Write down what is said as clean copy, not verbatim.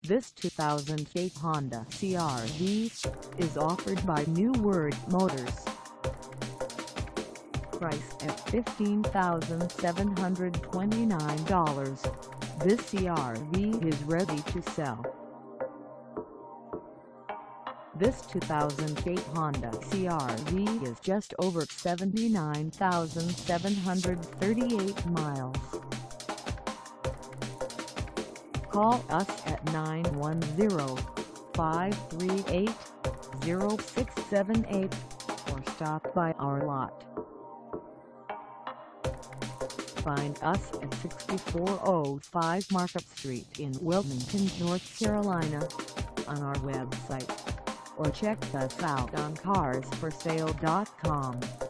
This 2008 Honda CR-V is offered by Neuwirth Motors. Price at $15,729, this CR-V is ready to sell. This 2008 Honda CR-V is just over 79,738 miles. Call us at 910-538-0678 or stop by our lot. Find us at 6405 Market Street in Wilmington, North Carolina, on our website, or check us out on carsforsale.com.